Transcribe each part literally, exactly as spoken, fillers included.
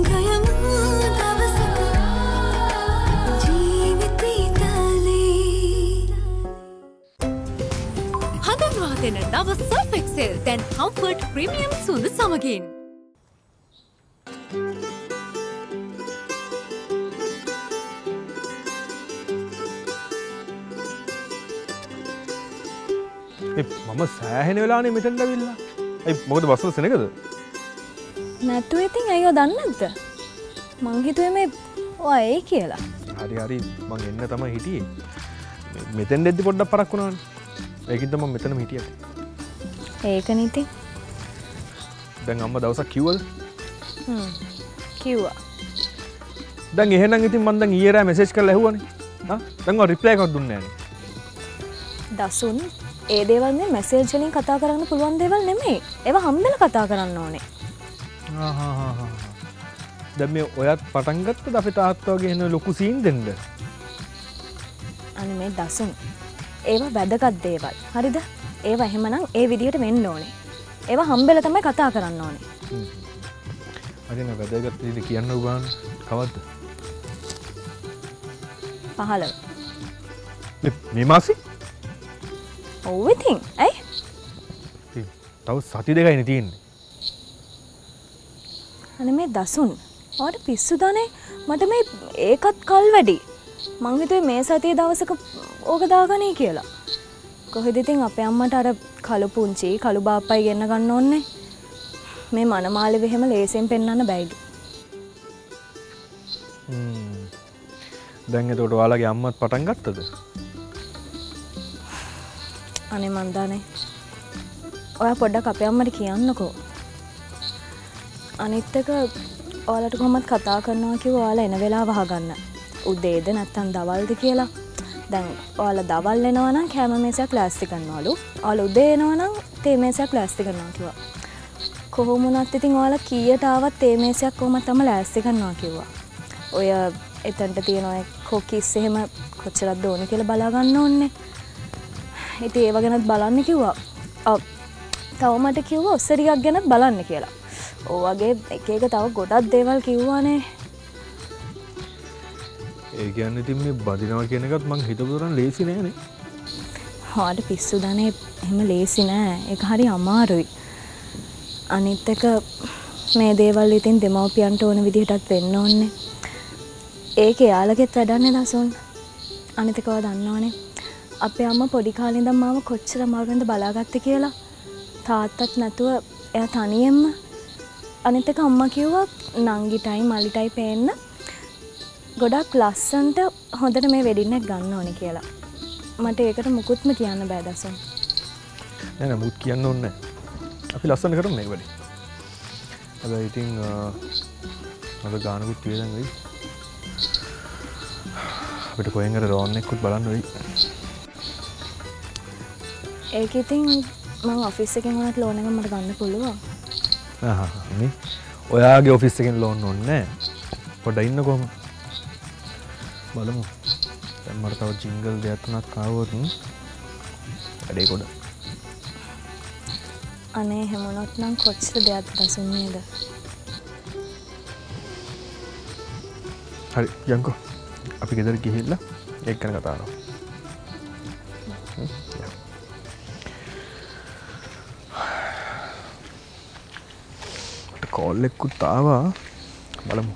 හඳුන්වා දෙන නව Surf Excel දැන් Comfort Premium සුළු සමගින්. මම සෑහෙන වෙලානේ මෙතනට ඇවිල්ලා. ඒ මොකද බස් සෙනගද? නැතු ඉතින් අයියෝ දන්නේ නැද්ද? මං හිතුවේ මේ ඔය ඒ කියලා. හරි හරි මං එන්න තමයි හිටියේ. මෙතෙන් දෙද්දි පොඩ්ඩක් පරක් වුණානේ. ඒකින්ද මම මෙතනම හිටියේ. ඒකනේ ඉතින්. දැන් අම්මා දවසක් කිව්වද? හ්ම්. කිව්වා. දැන් එහෙනම් ඉතින් මං දැන් ඊයේ රෑ මෙසේජ් කරලා ඇහුවානේ. හා? දැන් ඔය රිප්ලයි එකක් දුන්නේ නැහනේ. දසුන් ඒ දේවල් මේ මැසේජ් වලින් කතා කරන්න පුළුවන් දේවල් නෙමෙයි. ඒවා හම්බෙලා කතා කරන්න ඕනේ. ආ හා හා හා. දැන් මේ ඔයත් පටන් ගත්තද අපේ තාත්තා වගේ එන ලොකු සීන් දෙන්න? අනේ මේ දසුන් ඒවා වැදගත් දේවල්. හරිද? ඒවා එහෙමනම් ඒ විදිහට වෙන්න ඕනේ. ඒවා හම්බෙලා තමයි කතා කරන්න ඕනේ. හ්ම්. අදින වැදගත් විදිහට කියන්න උගාන කවද්ද? පහළව. මේ මාසේ? ඔව් ඉතින්. ඇයි? තව සති දෙකයිනේ තියෙන්නේ. අනේ මේ දසුන් ඔයාට පිස්සුදානේ මට මේ ඒකත් කල් වැඩි. මං හිතුවේ මේ සතියේ දවසක ඕක දාගනී කියලා. කොහෙද ඉතින් අපේ අම්මට අර කළු පුංචි කළු බාප්පයි ගෙන්න ගන්න ඕනේ. මේ මනමාලෙ වෙහෙම ලේසියෙන් පෙන්වන්න බැයිලු. හ්ම්. දැන් එතකොට ඔයාලගේ අම්මත් පටන් ගත්තද? අනේ මන් දන්නේ. ඔයා පොඩ්ඩක් අපේ අම්මට කියන්නකෝ. අනිත් එක ඔයාලට කොහොමද කතා කරනවා කිව්ව ඔයාලා එන වෙලාව අහගන්න. උදේද නැත්නම් දවල්ද කියලා. දැන් ඔයාලා දවල් එනවා නම් කැම මේසයක් ප්ලාස්ටික් කරනවලු. ඔයාලා උදේ එනවා නම් තේ මේසයක් ප්ලාස්ටික් කරනවා කිව්වා. කොහොම වුණත් ඉතින් ඔයාලා කීයට ආවත් තේ මේසයක් කොහොමද තමයි ප්ලාස්ටික් කරනවා කිව්වා. ඔය එතනට තියෙන ඔය කොකිස් එහෙම කොච්චරක්ද ඕනේ කියලා බලා ගන්න ඕනේ. ඉතින් ඒව ගැනත් බලන්න කිව්වා. ඔව්. තව මට කිව්වා ඔස්සරියක් ගැනත් බලන්න කියලා. ඔය වගේ එක එක තව ගොඩක් දේවල් කිව්වානේ. ඒ කියන්නේ ඉතින් මේ බදිනවා කියන එකත් මං හිතපු තරම් ලේසි නෑනේ. හොයාට පිස්සු දනේ එහෙම ලේසි නෑ. ඒක හරි අමාරුයි. අනිත් එක මේ දේවල් ඉතින් දෙමව්පියන්ට ඕන විදිහටත් වෙන්න ඕනේ. ඒක යාළගෙත් වැඩන්නේ දසුන්. අනිත් එක ඔයා දන්නවනේ. අපේ අම්මා පොඩි කාලේ ඉඳන් මාව කොච්චර අමාරුවෙන්ද බලාගත්තේ කියලා. තාත්තත් නැතුව එයා තනියෙන්ම. අනිත් එක අම්මා කිව්වා නංගිටයි මලිටයි පේන්න ගොඩක් ලස්සන්ට හොඳට මේ වෙඩින් එක ගන්න ඕනේ කියලා. මට ඒකට මුකුත්ම කියන්න බෑ දසුන්. නෑ නෑ මුකුත් කියන්න ඕනේ නෑ. අපි ලස්සන කරමු මේ වැඩේ. හැබැයි ඉතින් අද ගානකුත් වේදන් වෙයි. අපිට කොහෙන් හරි රෝන් එකකුත් බලන්න වෙයි. ඒක ඉතින් මම ඔෆිස් එකෙන් වුණත් ලෝන් එක මට ගන්න පුළුවන්. ආහ් මේ ඔයාගේ ඔෆිස් එකෙන් ලෝන් ඕනේ නෑ. පොඩ්ඩක් ඉන්න කොහම. බලමු. දැන් මට තව ජින්ගල් දෙයක් තුනක් ආවොත් වැඩේ කොට. අනේ හැමොනොත් නම් කොච්චර දෙයක් දසුන් නේද? හරි යන්කෝ. අපි ගෙදර ගිහිල්ලා ඒක ගැන කතා කරමු. කෝල් එකකුත් ආවා. බලමු.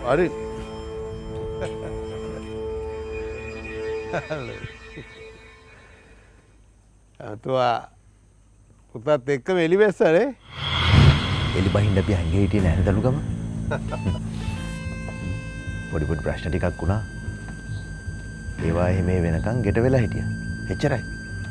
හරි. අතුවා පුතත් එක්කම එලි වැස්සනේ. එලි බහින්න අපි හංගේ හිටියේ නැහැ නේද ලුගම? පොඩි පොඩි ප්‍රශ්න ටිකක් වුණා. ඒවා එහෙම වෙනකන් ගෙට වෙලා හිටියා. එච්චරයි.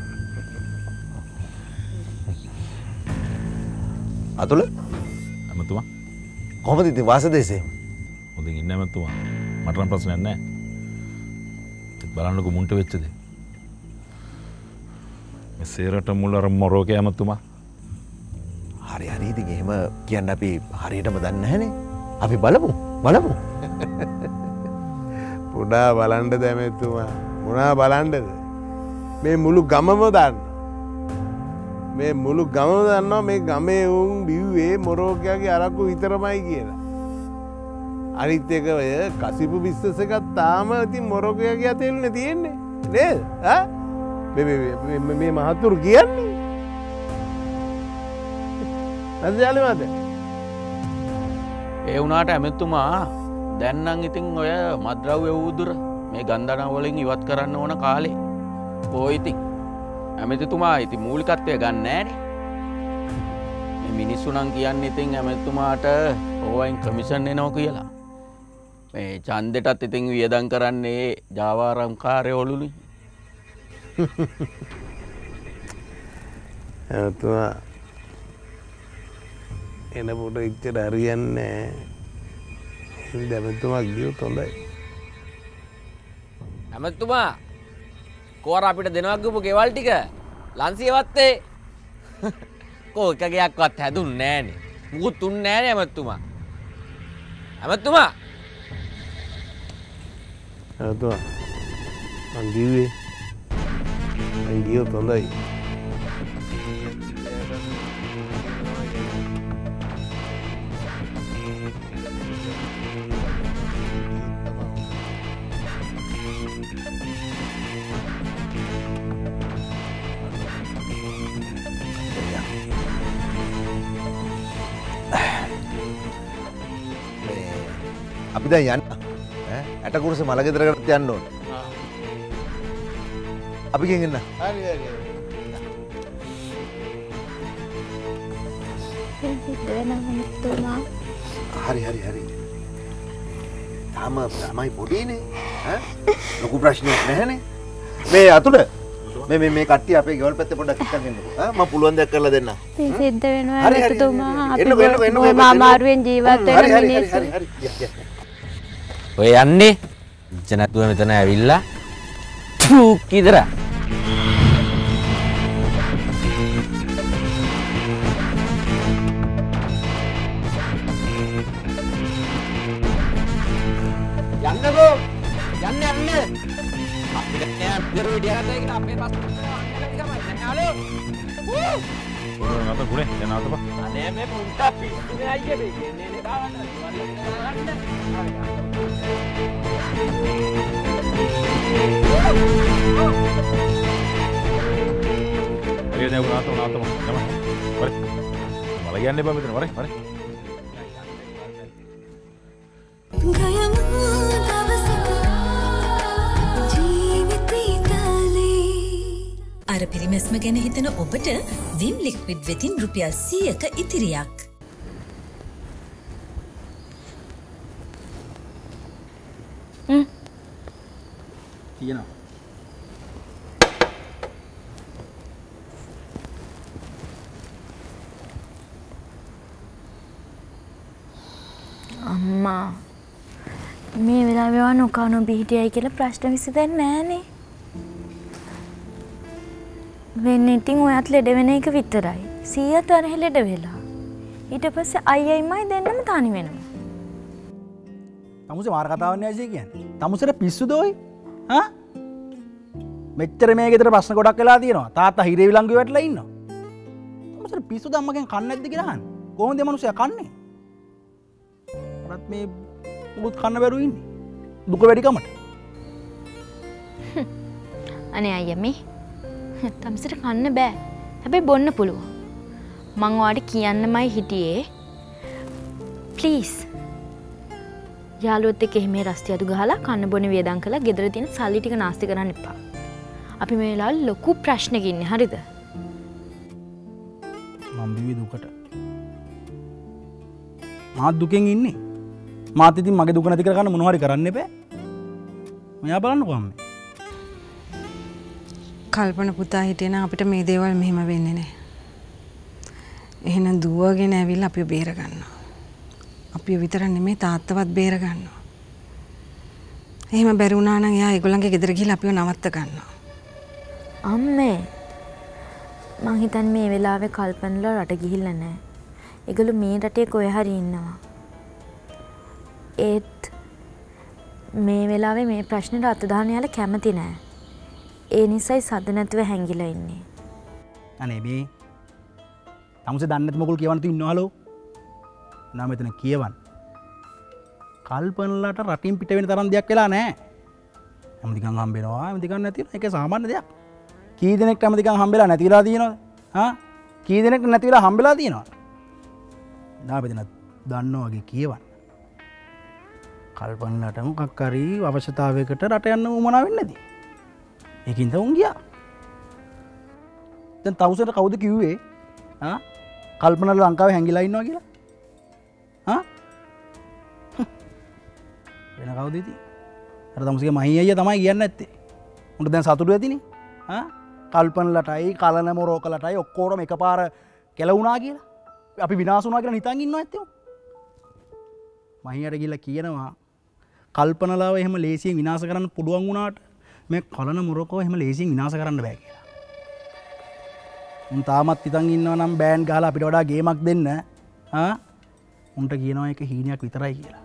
අතුල ඇමතුමා කොහොමද ඉතින් වාසදේශේ? හොඳින් ඉන්න ඇමතුමා. මට නම් ප්‍රශ්නයක් නැහැ. බලන්නකෝ මුන්ට වෙච්ච දේ. මේ සේරට මුල අර මොරෝකේ ඇමතුමා. හරි හරි ඉතින් එහෙම කියන්න අපි හරියටම දන්නේ නැහනේ. අපි බලමු බලමු. පුඩා බලන්ඩ දැමැතුමා මොනා බලන්ඩද මේ මුළු ගමම දන්න මේ මුළු ගම දන්නවා මේ ගමේ උන් බිව්වේ මොරෝකයාගේ අරක්කු විතරමයි කියලා අනිත් එක ඔය කසිපු බිස්නස් එකක් තාම ඉතින් මොරෝකයාගේ අතේල්නේ තියෙන්නේ නේද ඈ මේ මේ මහතුරු කියන්නේ නැද්ද යාළුවා මත ඒ වුණාට ඇමතුමා දැන් නම් ඉතින් ඔය මද්ද්‍රව්‍ය වූදුර මේ ගන්ධන වලින් ඉවත් කරන්න ඕන කාලේ. කොයි ඉතින් ඇමතිතුමා ඉතින් මූලිකත්වය ගන්න නෑනේ. මේ මිනිස්සු නම් කියන්නේ ඉතින් ඇමතිතුමාට ඕවයින් කමිෂන් එනවා කියලා. මේ ඡන්දෙටත් ඉතින් වියදම් කරන්නේ ජාවාරම් කාර්යවලුනේ. ඇමතුමා එන පොට ඉච්චට හරියන්නේ දැමතුමා ගියොත් හොඳයි. ඇමතුමා කෝර අපිට දෙනවා ගිහපු ගෙවල් ටික ලන්සියවත්තේ කෝ එක ගයක්වත් හැදුන්නේ නෑනේ. මුකුත් තුන්නේ නෑනේ ඇමතුමා. ඇමතුමා ඇමතුමා මං කිව්වේ මං ගියොත් හොඳයි. අපි දැන් යන්න ඈ ඇටකුරුස මල ගෙදරකට යන්න ඕන. අපි ගෙන් එන්න. හරි හරි. හරි හරි හරි. තාම තමයි පොඩිනේ ඈ ලොකු ප්‍රශ්නයක් නැහැනේ. මේ අතුල මේ මේ මේ කට්ටිය අපේ ගෙවල් පැත්තේ පොඩ්ඩක් එක්කන් එන්නකෝ. ඈ මම පුළුවන් දෙයක් කරලා දෙන්නම්. ඉතින් සිද්ධ වෙනවා හරි, හරි, ඇමතිතුමා හරි, අපි එන්නකෝ, එන්නකෝ, එන්නකෝ, බොහොම අමාරුවෙන් ජීවත් වෙන හරි, හරි, මිනිස්සු. හරි, හරි, හරි. ය, ය. ඔය යන්නේ ජනතුව මෙතන ඇවිල්ලා ටූ කිදරා යන්නකෝ යන්න යන්න අපිට නෑ පිටර විදිය ගන්නයි කියලා අපේ පස් හලෝ නැත ගුණේ දැන් ආතපා. අනේ මේ පුන්ටා පිටුනේ අයියේ මේ කියන්නේ නේ දාවන්න හරි දැන් ආතම ආතම යම. වරේ. මල යන්නේ බා මෙතන වරේ වරේ. අර පිරිමැස්ම ගැන හිතන ඔබට විම් ලික්විඩ් වෙතින් රුපියල් සීයක ඉතිරියක්. හ්ම්. තියෙනවා. අම්මා මේ වෙලාවේ වා නොකා නොබී හිටියයි කියලා ප්‍රශ්න විසඳෙන්නේ නෑනේ. වෙන්නේ ඉතින් ඔයත් ලෙඩ වෙන එක විතරයි. සීයාට අර ලෙඩ වෙලා. ඊට පස්සේ අයියයිමයි දෙන්නම තනි වෙනවා. තමුසේ මාර කතාවක් නෑ කියන්නේ. තමුසේට පිස්සුද ඔයි? හා? මෙච්චර මේ ගෙදර ප්‍රශ්න ගොඩක් වෙලා තියෙනවා. තාත්තා හිරේ විලංගුවේ වැටලා ඉන්නවා. තමුසේට පිස්සුද අම්මගෙන් කන්නේ නැද්ද කියලා අහන්නේ. කොහොමද මේ මිනිස්සයා කන්නේ? මටත් මේ මුකුත් කන්න බැරුව ඉන්නේ. දුක වැඩි කමට. අනේ අයියා මේ තමුසේට කන්න බෑ. හැබැයි බොන්න පුළුවන්. මං ඔයාලට කියන්නමයි හිටියේ. ප්ලීස්. යාළුවොත් එක්ක එහෙම රස්තිය අතු ගහලා කන්න බොන වියදම් කළා ගෙදර තියෙන සල්ලි ටික නාස්ති කරන්න එපා. අපි මේ වෙලාවේ ලොකු ප්‍රශ්නක ඉන්නේ හරිද? මම බිවි දුකට. මාත් දුකෙන් ඉන්නේ. මාත් ඉතින් මගේ දුක නැති කරගන්න මොනවා හරි කරන්න එපා. මෙයා බලන්නකෝ අම්මේ. කල්පන පුතා හිටියනම් අපිට මේ දේවල් මෙහෙම වෙන්නේ නැහැ. එහෙනම් දුවගෙන ඇවිල්ලා අපිව බේර ගන්නවා. අපිව විතර නෙමෙයි තාත්තවත් බේර ගන්නවා. එහෙම බැරි වුණා නම් එයා ඒගොල්ලන්ගේ ගෙදර ගිහලා අපිව නවත්ත ගන්නවා. අම්මේ මං හිතන්නේ මේ වෙලාවේ කල්පනලා රට ගිහිල්ලා නැහැ. ඒගොල්ලෝ මේ රටේ කොහේ හරි ඉන්නවා. ඒත් මේ වෙලාවේ මේ ප්‍රශ්නෙට අත දාන්න යාලා කැමති නැහැ. ඒ නිසායි සද්ද නැතුව හැංගිලා ඉන්නේ. අනේ මේ තමුසේ දන්නේ නැති මොකල් කියවන්න තු ඉන්නවලු. නා මෙතන කියවන්න. කල්පනලාට රටින් පිට වෙන තරම් දෙයක් වෙලා නැහැ. හැමතිකන් හම්බෙනවා, හැමතිකන් නැති වෙනවා. ඒක සාමාන්‍ය දෙයක්. කී දෙනෙක්ට හැමතිකන් හම්බෙලා නැති වෙලා තියෙනවද? හා? කී දෙනෙක්ට නැති වෙලා හම්බෙලා තියෙනවද? නා මෙතන දන්නවා වගේ කියවන්න. කල්පනලාට මොකක් හරි අවශ්‍යතාවයකට රට යන්න උවමනා වෙන්නේ නැති. ඒකින්ද උන් ගියා. දැන් තවුසට කවුද කිව්වේ? හා? කල්පනලා ලංකාවේ හැංගිලා ඉන්නවා කියලා? හා? වෙන කවුද ඉතින්? අර තමුසේගේ මහී අයියා තමයි කියන්නේ නැත්තේ. උන්ට දැන් සතුටු ඇතිනේ. හා? කල්පනලටයි කලන මොරෝකලටයි ඔක්කොරම එකපාර කෙලවුණා කියලා. අපි විනාශ වුණා කියලා නිතන් ඉන්නවා ඇත්තේ. මහියට ගිහිල්ලා කියනවා කල්පනලාව එහෙම ලේසියෙන් විනාශ කරන්න පුළුවන් වුණාට මේ කලන මොරොකෝ එහෙම ලේසියෙන් විනාශ කරන්න බෑ කියලා. උන් තාමත් ඉතින් ඉන්නවා නම් බෑන්ඩ් ගහලා අපිට වඩා ගේමක් දෙන්න. හා? උන්ට කියනවා ඒක හීනයක් විතරයි කියලා.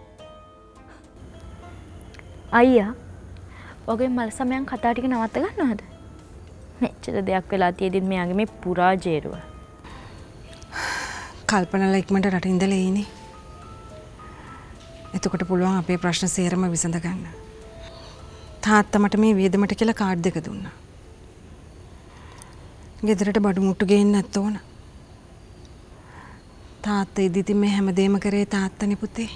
අයියා ඔගේ මල් සමයන් කතා ටික නවත්ත ගන්නවද? මෙච්චර දෙයක් වෙලා තියෙද්දි මෙයාගේ මේ පුරා ජේරුව. කල්පනලා ඉක්මනට රට ඉඳලා එයිනේ. එතකොට පුළුවන් අපේ ප්‍රශ්න සේරම විසඳ ගන්න. තාත්තා මට මේ වියදමට කියලා කාඩ් දෙක දුන්නා. ගෙදරට බඩු මුට්ටු ගේන්නත් ඕන. තාත්තා ඉදිරින් මේ හැමදේම කරේ තාත්තනේ පුතේ.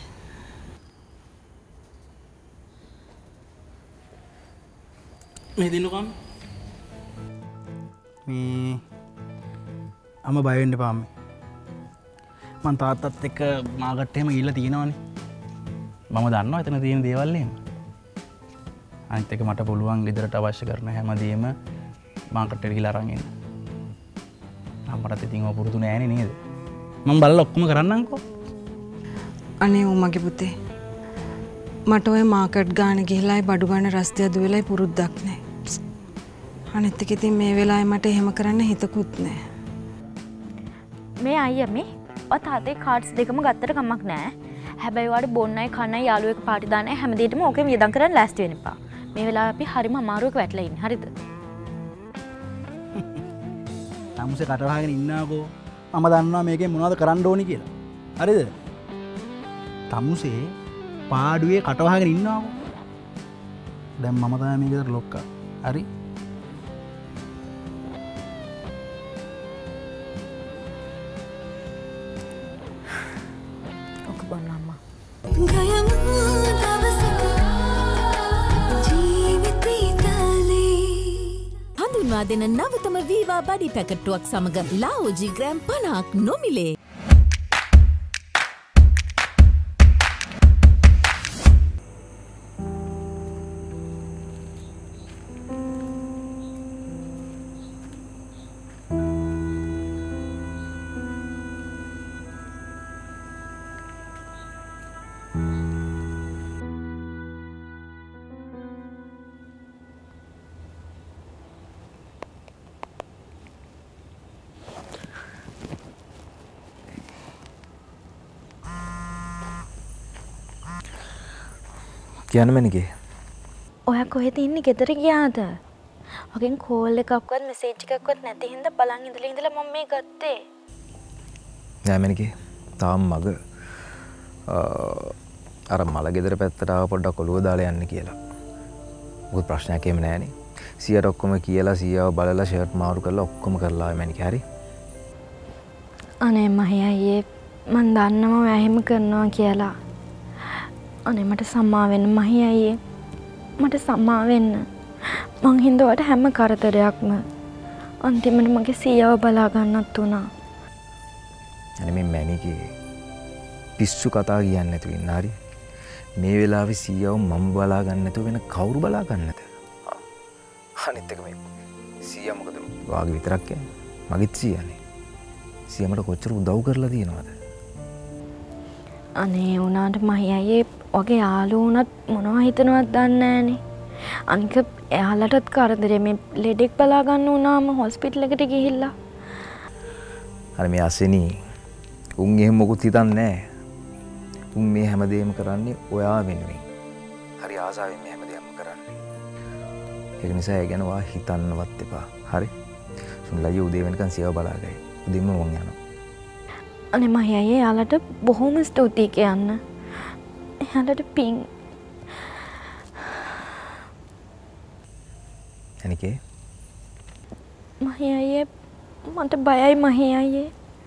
මේ දිනුකම් මේ අම බය වෙන්න එපා අම්මේ. මං තාත්තත් එක්ක මාගට් එහෙම ගිහිල්ලා තියෙනවනේ. මම දන්නවා එතන තියෙන දේවල් එහෙම. අනිත් එක මට පුළුවන් ගෙදරට අවශ්‍ය කරන හැමදේම මාකට් එකට ගිහලා අරන් එන්න. අම්මටත් ඉතින් ඔය පුරුදු නෑනේ නේද? මම බලලා ඔක්කොම කරන්නම්කෝ. අනේ ඌ මගේ පුතේ. මට ඔය මාකට් ගාන ගිහලායි බඩු ගාන රස්තිය දුවලයි පුරුද්දක් නෑ. අනිත් එක ඉතින් මේ වෙලාවේ මට එහෙම කරන්න හිතකුත් නෑ. මේ අයියා මේ ඔය තාත්තේ කාඩ්ස් දෙකම ගත්තට කමක් නෑ. හැබැයි ඔයාලට බොන්නයි කන්නයි යාළුවෙක් පාටි දාන්නයි හැමදේටම ඕකෙම වියදම් කරන්න ලෑස්ති වෙන්න එපා. මේ වෙලාවේ අපි හරිම අමාරුවක වැටලා ඉන්නේ. හරිද? තමුසේ කට වහගෙන ඉන්නාකෝ. මම දන්නවා මේකෙන් මොනවද කරන්න ඕනි කියලා. හරිද? තමුසේ පාඩුවේ කට වහගෙන ඉන්නාකෝ. දැන් මම තමයි මේකට ලොක්කා. හරි? ඔක බොන්න අම්මා. හඳුන්වා දෙන නවතම වීවා බඩි පැකට්ටුවක් සමග ලාෝජි ග්‍රෑම් පනහක් නොමිලේ. කියන්න මැනිකේ. ඔයා කොහෙද ඉන්නේ? ගෙදර ගියාද? ඔගෙන් කෝල් එකක්වත් මෙසේජ් එකක්වත් නැති හින්දා බලන් ඉඳලා ඉඳලා මම මේ ගත්තේ. නෑ මැනිකේ. තාම මග අර මල ගෙදර පැත්තට ආව පොඩ්ඩක් ඔළුව දාලා යන්න කියලා. මොකද ප්‍රශ්නයක් එහෙම නෑනේ. සියයට ඔක්කොම කියලා සියව බලලා ෂර්ට් මාරු කරලා ඔක්කොම කරලා ආවේ මැනිකේ. හරි? අනේ මහේ අයියේ මන් දන්නවා ඔයා එහෙම කරනවා කියලා. අනේ මට සම්මා වෙන්න මහි අයියේ. මට සම්මා වෙන්න. මං හින්දුවට හැම කරදරයක්ම අන්තිමට මගේ සීයාව බලා ගන්නත් උනා. අනේ මේ මැනිකේ පිස්සු කතා කියන්නේ නැතුව ඉන්න හරි. මේ වෙලාවේ සීයාව මම බලා ගන්න නැතුව වෙන කවුරු බලා ගන්නද? අනිත් එක මේ සීයා මොකද වාගේ විතරක් කියන්නේ? මගෙත් සීයානේ. සීයාමට කොච්චර උදව් කරලා තියෙනවද? අනේ උනාට මහි අයියේ වගේ යාළුවෝ උනත් මොනවා හිතනවද දන්නේ නැහනේ. අනික එයාලටත් කරදරේ මේ ලෙඩෙක් බලා ගන්න උනාම හොස්පිටල් එකට ගිහිල්ලා. අර මේ අසෙනී උන් එහෙම මොකුත් හිතන්නේ නැහැ. උන් මේ හැමදේම කරන්නේ ඔයා වෙනුවෙන්. හරි ආසාවෙන් මේ හැමදේම කරන්නේ. ඒක නිසා ඒ ගැන වා හිතන්නවත් එපා. හරි? සුන්ලයි උදේ වෙනකන් සියව බලාගයි. උදේම මං යනවා. අනේ මහි අයියේ යාලට බොහොම ස්තුතියි කියන්න. එයාලට පිං. අනිකේ මහි අයියේ මට බයයි මහි අයියේ.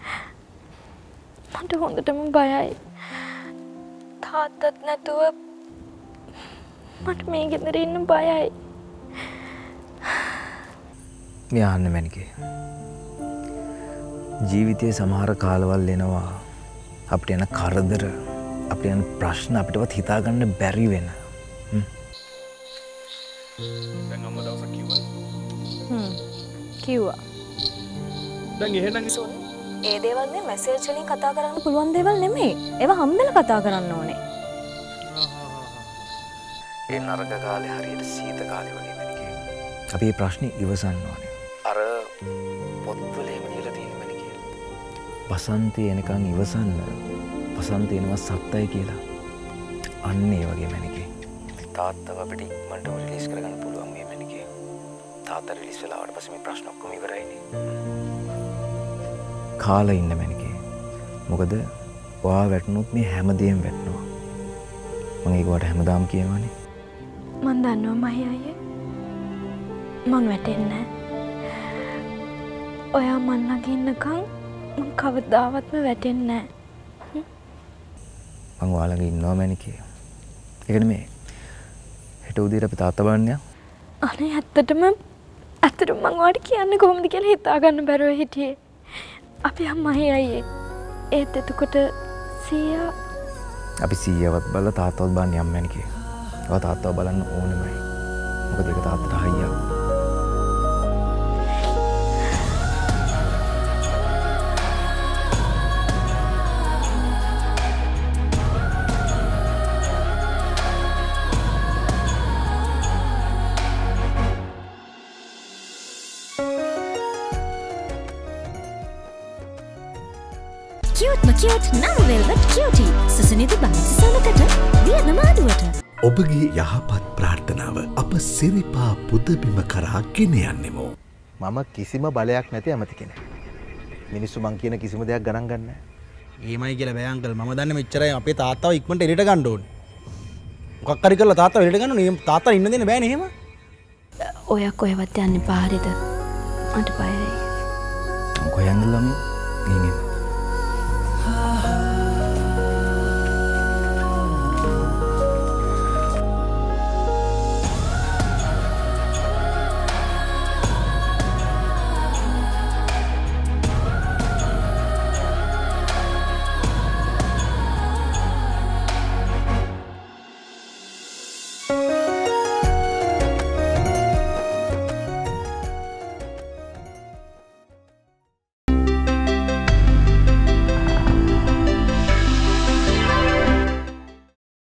මට හොඳටම බයයි. තාත්තත් නැතුව මට මේ ගෙදර ඉන්න බයයි. මේ අහන්න මැනිකේ. ජීවිතයේ සමහර කාලවල් එනවා අපිට යන කරදර අපිට යන ප්‍රශ්න අපිටවත් හිතා ගන්න බැරි වෙන. දැන් අම්මා දවසක් කිව්වා. හ්ම් කිව්වා. දැන් එහෙනම් සුන් ඒ දේවල් මේ මැසේජ් වලින් කතා කරන්න පුළුවන් දේවල් නෙමෙයි. ඒවා හම්බෙලා කතා කරන්න ඕනේ. ඒ නරක කාලේ හරියට සීත කාලේ වගේ මැනිකේ. අපි මේ ප්‍රශ්නේ ඉවසන්න ඕනේ. අර පොත්වල එහෙම ලියලා තියෙන මැනිකේ. වසන්තේ එනකන් ඉවසන්න. වසන්තේ එනවා සත්තයි කියලා. අන්න ඒ වගේ මැනිකේ. තාත්තව අපිට ඉක්මනට රිලීස් කරගන්න පුළුවන් මේ මැනිකේ. තාත්තා රිලීස් වෙලා ආවට පස්සේ මේ ප්‍රශ්න ඔක්කොම ඉවරයිනේ. කාලා ඉන්න මැනිකේ. මොකද ඔයා වැටුනොත් මේ හැමදේම වැටෙනවා. මම ඒක වට හැමදාම කියනවානේ. මන් දන්නවා මහි අයියේ. මං වැටෙන්නේ නැහැ. ඔයා මන් ළඟ ඉන්නකම් මං කවදාවත්ම වැටෙන්නේ නැහැ. මං ඔයා ළඟ ඉන්නවා මැනිකේ. ඒක නෙමෙයි. හෙට උදේට අපි තාත්තා බලන්න යමු. අනේ ඇත්තටම ඇත්තටම මං ඔයාලට කියන්න කොහොමද කියලා හිතා ගන්න බැරුව හිටියේ. අපි අම්මයි අයියේ. ඒත් එතකොට සීයා අපි සීයාවත් බලලා තාත්තවත් බලන්න යම් මැනිකේ. ඔයා තාත්තව බලන්න ඕනෙමයි. මොකද ඒක තාත්තට හයියක්. Cute cute nano velvet cutie සුසුනිදු බංසි සමකට වියනම ආදුවට ඔබගේ යහපත් ප්‍රාර්ථනාව අප සිරිපා පුදබිම කරා ගෙන යන්නෙමු. මම කිසිම බලයක් නැති ඇමති කෙනෙක්. මිනිස්සු මං කියන කිසිම දෙයක් ගණන් ගන්න නැහැ. එහෙමයි කියලා බෑ අංකල්. මම දන්නේ මෙච්චරයි අපේ තාත්තව ඉක්මනට එළියට ගන්න ඕනේ. මොකක් හරි කරලා තාත්තව එළියට ගන්න ඕනේ. තාත්තා ඉන්න දෙන්න බෑනේ එහෙම. ඔයා කොහෙවත් යන්න එපා හරිද? මට බයයි. කොහෙන්ද ළමයි? ඉන්නේ.